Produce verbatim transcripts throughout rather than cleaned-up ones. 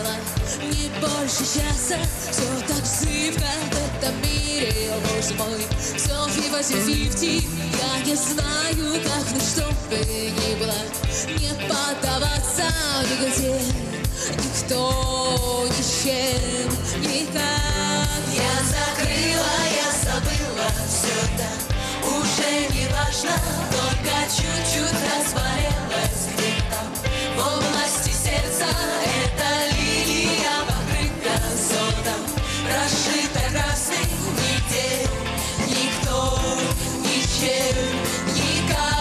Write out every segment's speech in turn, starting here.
было не больше часа. Все так зыбко в этом мире, о боже мой. Все фифти-фифти, я не знаю, как, ну что бы ни было, не поддаваться нигде, никто, ни с чем, никак. Я закрыла, я забыла, все это уже не важно, только чуть-чуть разболелась где-то в области сердца. Эта лилия покрыта золотом, прошита красным, нигде, никто, ничем, никак.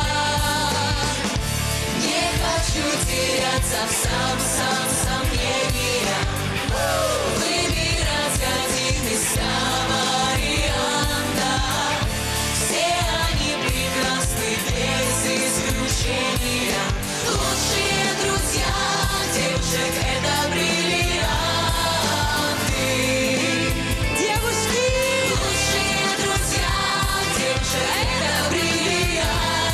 Не хочу теряться в сам-сам сомнениях, выбирать один из ста вариантов. Все они прекрасны без исключения. Лучшие друзья девушек — это бриллианты. Девушки! Лучшие друзья девушек — это бриллианты.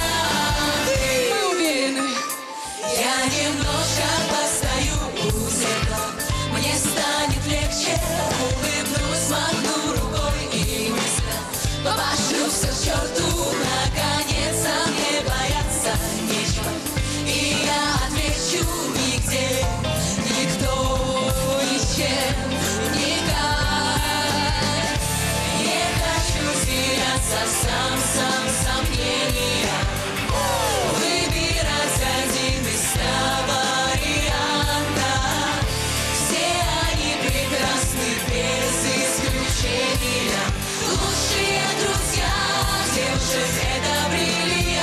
Мы уверены. Я немножко постою у зеркала, мне станет легче, улыбнусь, махну рукой и быстро побашу все к черту. Наконец-то мне бояться нечего, и я отвечу: нигде, никто, ничем, никак. Не хочу теряться в сам-сам сомнениях, выбирать один из ста вариантов. Все они прекрасны без исключения. Лучшие друзья девушек — это бриллианты.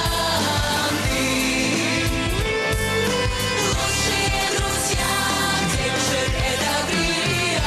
Лучшие друзья девушек — это бриллианты.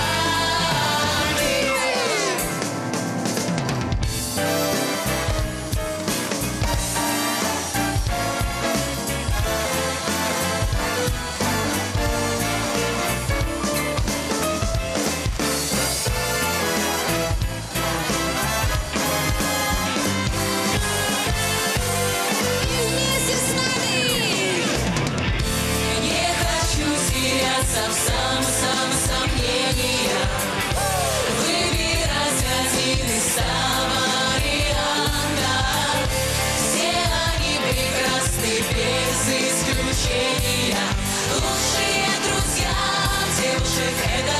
Вместе с нами! Не хочу теряться в сам-сам сомнениях, выбирать один из ста вариантов. Все они прекрасны без исключения. Лучшие друзья девушек — это